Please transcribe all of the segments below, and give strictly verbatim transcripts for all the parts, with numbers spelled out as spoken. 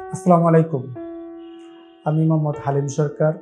আসসালামু আলাইকুম। আমি মোহাম্মদ হালিম সরকার,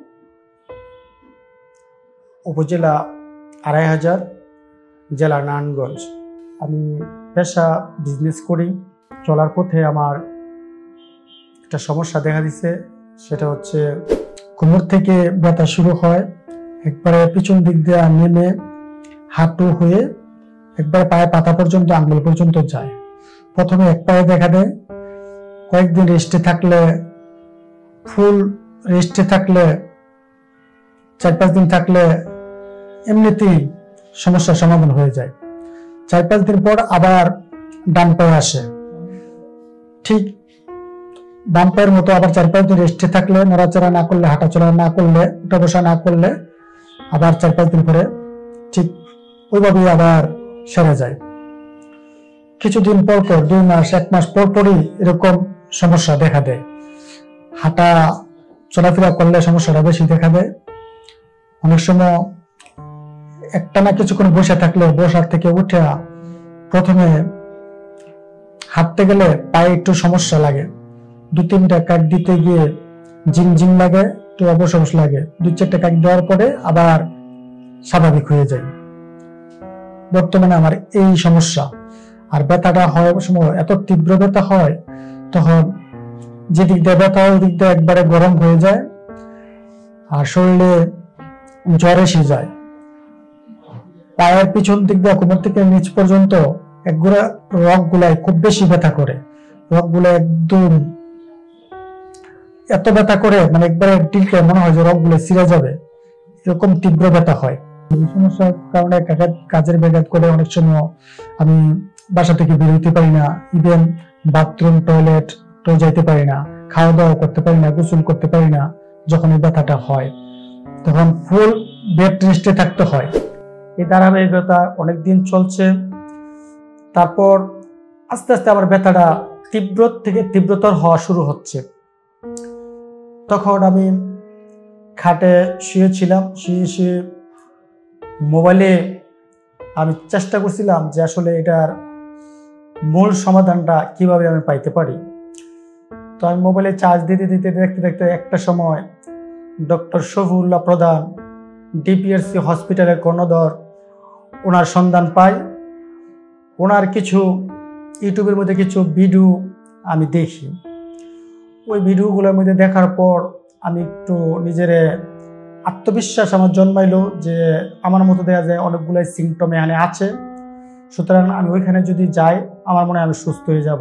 উপজেলা আড়াই হাজার, জেলা নারায়ণগঞ্জ। আমি পেশা বিজনেস করি। চলার পথে আমার একটা সমস্যা দেখা দিচ্ছে, সেটা হচ্ছে কোমর থেকে ব্যথা শুরু হয়, একবারে পিছন দিক দিয়ে নেমে হাঁটু হয়ে একবারে পায়ে পাতা পর্যন্ত, আঙ্গুল পর্যন্ত যায়। প্রথমে এক পায়ে দেখা দেয়, কয়েকদিন রেস্টে থাকলে, ফুল রেস্টে থাকলে, চার পাঁচ দিন থাকলে এমনিতেই সমস্যার সমাধান হয়ে যায়। চার পাঁচ দিন পর আবার ডান পায়ে আসে, ঠিক বাম পায়ের মতো। আবার চার পাঁচ দিন রেস্টে থাকলে, নড়াচড়া না করলে, হাঁটাচলা না করলে, উঠা বসা না করলে, আবার চার পাঁচ দিন পরে ঠিক ওইভাবেই আবার সেরে যায়। কিছুদিন পর পর, দুই মাস এক মাস পর পরই এরকম সমস্যা দেখা দেয়। হাঁটা চলাফেরা করলে সমস্যাটা বেশি দেখা দেয়। অনেক সময় একটা না কিছুক্ষণ বসে থাকলে, বসার থেকে উঠে প্রথমে হাঁটতে গেলে পায়ে একটু সমস্যা লাগে, দু তিনটা কাক দিতে গিয়ে জিম জিম লাগে, একটু অবশ অবশ লাগে। দুই চারটা কাক দেওয়ার পরে আবার স্বাভাবিক হয়ে যায়। বর্তমানে আমার এই সমস্যা। আর ব্যথাটা হয় সময় এত তীব্র ব্যথা হয়, তখন যে দিক দিয়ে ব্যথা হয় ওই দিক দিয়ে একবারে গরম হয়ে যায়, আর শরীরে জ্বর এসে যায়। পায়ের পিছন দিক দিয়ে কোমর থেকে নিচ পর্যন্ত একগুলা রগ গুলাই খুব বেশি ব্যথা করে। রগ গুলো একদম এত ব্যথা করে, মানে একবারে টিলকে মনে হয় যে রগ গুলো ছিঁড়ে যাবে, এরকম তীব্র ব্যথা হয়। এই সমস্যার কারণে কাজের ব্যাঘাত করে অনেক সময় আমি বাসা থেকে বের হতে পারি না, ইভেন বাথরুম টয়লেট তো যাইতে পারি না, খাওয়া দাওয়া করতে পারি না, গোসল করতে পারি না। যখন এই ব্যথাটা হয় তখন ফুল বেড রেস্টে থাকতে হয়। এই ধারাবাহিকতা অনেকদিন চলছে। তারপর আস্তে আস্তে আবার ব্যথাটা তীব্র থেকে তীব্রতর হওয়া শুরু হচ্ছে। তখন আমি খাটে শুয়েছিলাম, শুয়ে শুয়ে মোবাইলে আমি চেষ্টা করছিলাম যে আসলে এটার মূল সমাধানটা কিভাবে আমি পাইতে পারি। তো আমি মোবাইলে চার্জ দিতে দিতে দেখতে দেখতে একটা সময় ডক্টর শফিউল্লাহ প্রধান, ডিপিআরসি হসপিটালের কর্ণধর, ওনার সন্ধান পাই। ওনার কিছু ইউটিউবের মধ্যে কিছু ভিডিও আমি দেখি। ওই ভিডিওগুলোর মধ্যে দেখার পর আমি একটু নিজের আত্মবিশ্বাস আমার জন্মাইলো যে আমার মতো দেখা যায় অনেকগুলো সিমটম এখানে আছে, সুতরাং আমি ওইখানে যদি যাই আমার মনে হয় আমি সুস্থ হয়ে যাব।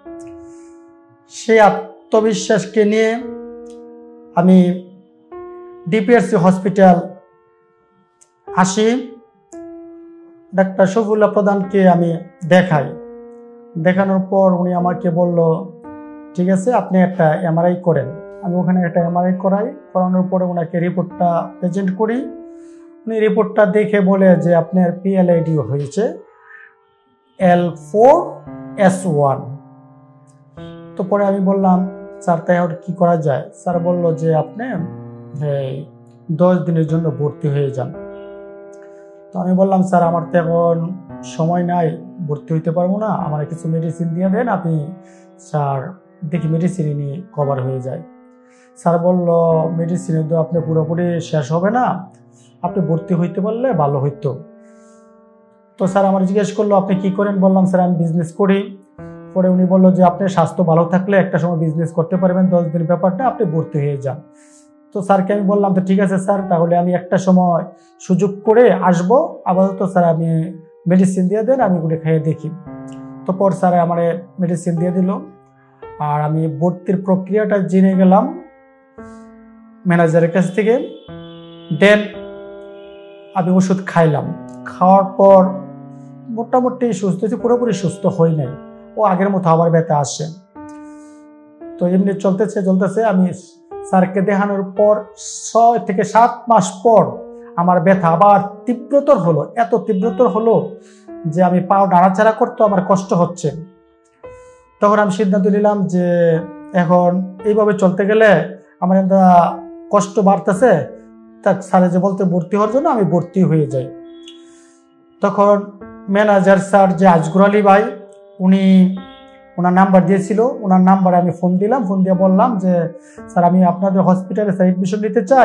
সেই আত্মবিশ্বাসকে নিয়ে আমি ডিপিআরসি হসপিটাল আসি। ডাক্তার শফিউল্লাহ প্রধানকে আমি দেখাই। দেখানোর পর উনি আমাকে বলল, ঠিক আছে আপনি একটা এমআরআই করেন। আমি ওখানে একটা এমআরআই করাই। করানোর পরে ওনাকে রিপোর্টটা প্রেজেন্ট করি। উনি রিপোর্টটা দেখে বলে যে আপনার পিএলআইডি হয়েছে এল ফোর এস ওয়ান। তো পরে আমি বললাম, স্যার তাই আর কি করা যায়? স্যার বলল যে আপনি দশ দিনের জন্য ভর্তি হয়ে যান। তো আমি বললাম, স্যার আমার তো এখন সময় নাই, ভর্তি হইতে পারবো না, আমার কিছু মেডিসিন দিয়ে দেন। আপনি স্যার দেখি মেডিসিন নিয়ে কভার হয়ে যায়। স্যার বলল, মেডিসিন তো আপনি পুরোপুরি শেষ হবে না, আপনি ভর্তি হইতে পারলে ভালো হইতো। তো স্যার আমার জিজ্ঞেস করলো আপনি কি করেন? বললাম স্যার আমি বিজনেস করি। পরে উনি বললো যে আপনার স্বাস্থ্য ভালো থাকলে একটা সময় বিজনেস করতে পারবেন, দশ দিন ব্যাপারটা আপনি ভর্তি হয়ে যান। তো স্যারকে আমি বললাম, তো ঠিক আছে স্যার, তাহলে আমি একটা সময় সুযোগ করে আসবো, আপাতত স্যার আমি মেডিসিন দিয়ে দেন, আমি ওগুলো খেয়ে দেখি। তো পর স্যার আমার মেডিসিন দিয়ে দিল। আর আমি ভর্তির প্রক্রিয়াটা জেনে গেলাম ম্যানেজারের কাছ থেকে। দেন আমি ওষুধ খাইলাম। খাওয়ার পর মোটামুটি সুস্থ হয়েছে, পুরোপুরি সুস্থ হই নাই, ও আগের মতো আবার ব্যথা আসে। তো এমনি চলতেছে চলতেছে আমি স্যারকে দেখানোর পর ছয় থেকে সাত মাস পর আমার ব্যথা আবার তীব্রতর হলো। এত তীব্রতর হলো যে আমি পাও নাড়াচাড়া করতে আমার কষ্ট হচ্ছে। তখন আমি সিদ্ধান্ত নিলাম যে এখন এইভাবে চলতে গেলে আমার একটা কষ্ট বাড়তেছে, তা স্যারে যে বলতে ভর্তি হওয়ার জন্য আমি ভর্তি হয়ে যাই। তখন ম্যানেজার স্যার যে আজগর আলী ভাই, উনি ওনার নাম্বার দিয়েছিল, ওনার নাম্বারে আমি ফোন দিলাম, ফোন দিয়ে বললাম যে স্যার আমি আপনাদের হসপিটালে স্যার এডমিশন নিতে চাই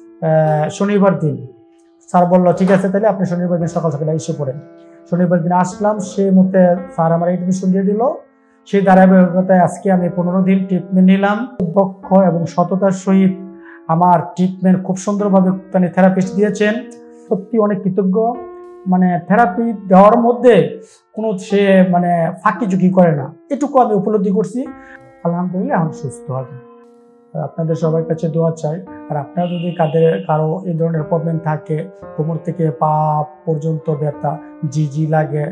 শনিবার দিন। স্যার বললো ঠিক আছে, তাহলে আপনি শনিবার দিন সকাল সকালে এসে পড়েন। শনিবার দিন আসলাম, সেই মুহূর্তে স্যার আমার এডমিশন দিয়ে দিল। সেই ধারাবাহিকতায় আজকে আমি পনেরো দিন ট্রিটমেন্ট নিলাম। দক্ষ এবং সততার সহিত আমার ট্রিটমেন্ট খুব সুন্দরভাবে মানে থেরাপিস্ট দিয়েছেন, সত্যি অনেক কৃতজ্ঞ। মানে থেরাপি দেওয়ার মধ্যে কোনো সে মানে ফাঁকি ঝুঁকি করে না, এটুকু আমি উপলব্ধি করছি। আলহামদুলিল্লাহ এখন সুস্থ হবে। আপনাদের সবার কাছে দোয়া চাই। আর আপনারা যদি কাদের কারো এই ধরনের প্রবলেম থাকে, কোমর থেকে পা পর্যন্ত ব্যথা, জিজি লাগে,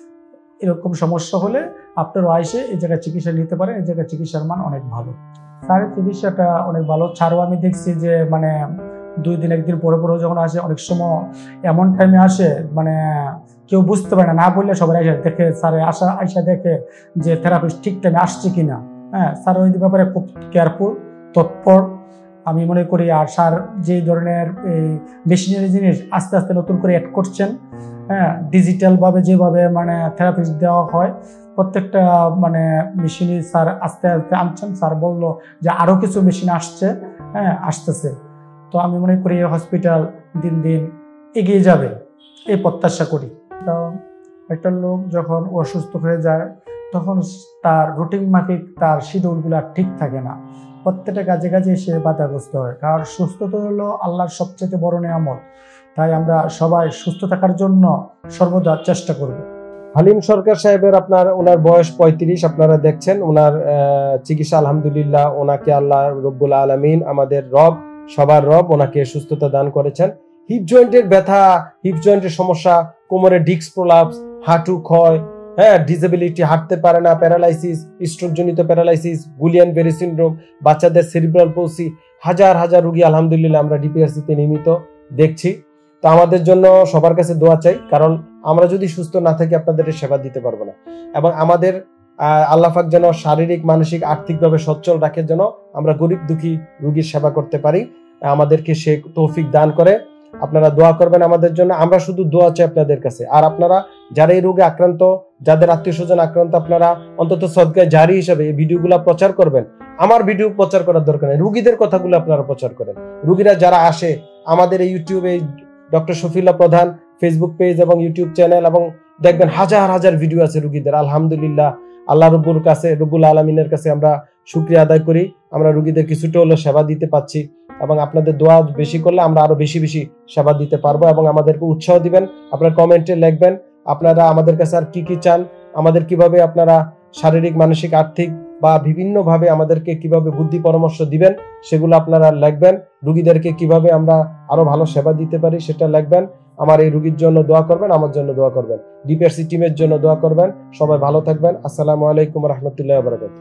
এরকম সমস্যা হলে আপনারও আইসে এই জায়গায় চিকিৎসা নিতে পারেন। এই জায়গায় চিকিৎসার মান অনেক ভালো, স্যারের চিকিৎসাটা অনেক ভালো। ছাড়ও আমি দেখছি যে মানে দুই দিন একদিন পরে পরে যখন আসে, অনেক সময় এমন টাইমে আসে মানে কেউ বুঝতে পারে না, না বললে সবাই আসে দেখে, স্যারে আসা আইসা দেখে যে থেরাপিস্ট ঠিক টাইমে আসছে কিনা। হ্যাঁ, স্যার ওই ব্যাপারে খুব কেয়ারফুল, তৎপর আমি মনে করি। আর স্যার যেই ধরনের এই মেশিনারি জিনিস আস্তে আস্তে নতুন করে অ্যাড করছেন, হ্যাঁ, ডিজিটালভাবে যেভাবে মানে থেরাপিস্ট দেওয়া হয় প্রত্যেকটা মানে মেশিনই স্যার আস্তে আস্তে আনছেন। স্যার বললো যে আরও কিছু মেশিন আসছে, হ্যাঁ আসতেছে। তো আমি মনে করি এই হসপিটাল দিন দিন এগিয়ে যাবে, এই প্রত্যাশা করি। কারণ একটা লোক যখন অসুস্থ হয়ে যায় তখন তার রুটিন মাফিক তার শিডিউলগুলো ঠিক থাকে না, প্রত্যেকটা কাজে কাজে সে বাধাগ্রস্ত হয়। কারণ সুস্থতা হলো আল্লাহর সবচেয়ে বড় নিয়ামত। তাই আমরা সবাই সুস্থ থাকার জন্য সর্বদা চেষ্টা করব। হালিম সরকার সাহেবের আপনার ওনার বয়স পঁয়ত্রিশ, আপনারা দেখছেন ওনার চিকিৎসা আলহামদুলিল্লাহ। ওনাকে আল্লাহ রব্বুল আলামিন আমাদের রব, সবার রব, ওনাকে সুস্থতা দান করেছেন। হিপ জয়েন্টের ব্যথা, হিপ জয়েন্টের সমস্যা, কোমরে ডিস্ক প্রলাপস, হাঁটু ক্ষয়, হ্যাঁ ডিসেবিলিটি, হাঁটতে পারে না, প্যারালাইসিস, স্ট্রোকজনিত প্যারালাইসিস, গুলিয়ান বেরি সিনড্রোম, বাচ্চাদের সেরিব্রাল পলসি, হাজার হাজার রোগী আলহামদুলিল্লাহ আমরা ডিপিআরসিতে নিয়মিত দেখছি। তো আমাদের জন্য সবার কাছে দোয়া চাই, কারণ আমরা যদি সুস্থ না থাকি আপনাদের সেবা দিতে পারবো না। এবং আমাদের আল্লাহ পাক যেন শারীরিক, মানসিক, আর্থিকভাবে সচ্ছল রাখে, যেন আমরা গরিব দুঃখী রোগীর সেবা করতে পারি, আমাদেরকে সে তৌফিক দান করে। আপনারা দোয়া করবেন আমাদের জন্য, আমরা শুধু দোয়া চাই আপনাদের কাছে। আর আপনারা যারা এই রোগে আক্রান্ত, যাদের আত্মীয় স্বজন আক্রান্ত, আপনারা অন্তত সদকায়ে জারি হিসাবে এই ভিডিওগুলো প্রচার করবেন। আমার ভিডিও প্রচার করার দরকার নেই, রোগীদের কথাগুলো আপনারা প্রচার করেন। রোগীরা যারা আসে আমাদের এই ইউটিউবে, doctor Shafiullah Pradhan Facebook page এবং ইউটিউব চ্যানেল, এবং দেখবেন হাজার হাজার ভিডিও আছে রোগীদের। আলহামদুলিল্লাহ, আল্লাহ রব্বুর কাছে, রব্বুল আলমিনের কাছে আমরা শুকরিয়া আদায় করি, আমরা রোগীদের কিছুটা হলেও সেবা দিতে পারছি। এবং আপনাদের দোয়া বেশি করলে আমরা আরো বেশি বেশি সেবা দিতে পারবো। এবং আমাদেরকে উৎসাহ দিবেন, আপনারা কমেন্টে লিখবেন আপনারা আমাদের কাছে আর কি কি চান, আমাদের কিভাবে আপনারা শারীরিক, মানসিক, আর্থিক বা বিভিন্ন ভাবে আমাদেরকে কিভাবে বুদ্ধি পরামর্শ দিবেন, সেগুলো আপনারা লিখবেন। রোগীদেরকে কিভাবে আমরা আরো ভালো সেবা দিতে পারি সেটা লিখবেন। আমার এই রোগীর জন্য দোয়া করবেন, আমার জন্য দোয়া করবেন, ডিপিআরসি টিমের জন্য দোয়া করবেন। সবাই ভালো থাকবেন। আসসালামু আলাইকুম ওয়া রাহমাতুল্লাহি ওয়া বারাকাতুহু।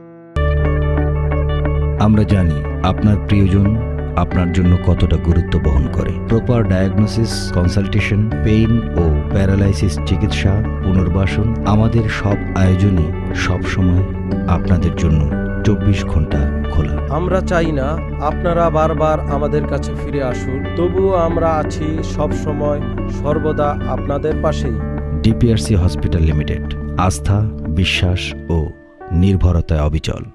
আমরা জানি আপনার প্রিয়জন আপনার জন্য কতটা গুরুত্ব বহন করে। প্রপার ডায়াগনোসিস, কনসালটেশন, পেইন ও প্যারালাইসিস চিকিৎসা, পুনর্বাসন, আমাদের সব আয়োজনই সবসময় আপনাদের জন্য চব্বিশ ঘন্টা খোলা। আমরা চাই না আপনারা বারবার আমাদের কাছে ফিরে আসুন, তবুও আমরা আছি সব সময় সর্বদা আপনাদের পাশেই। ডিপিআরসি হসপিটাল লিমিটেড, আস্থা, বিশ্বাস ও নির্ভরতায় অবিচল।